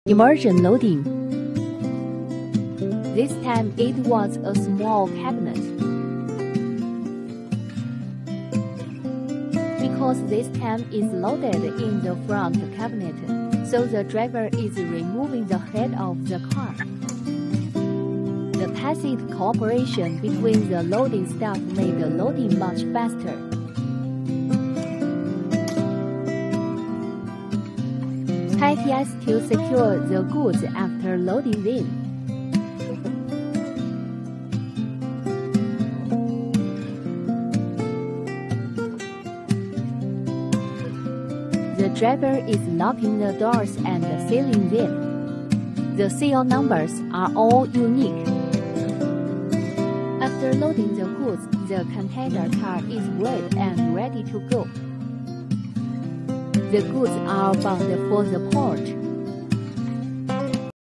Immersion loading. This time it was a small cabinet. Because this tank is loaded in the front cabinet, so the driver is removing the head of the car. The tacit cooperation between the loading staff made the loading much faster. Tie ties to secure the goods after loading them. The driver is locking the doors and sealing them. The serial numbers are all unique. After loading the goods, the container car is weighed and ready to go. The goods are bound for the port.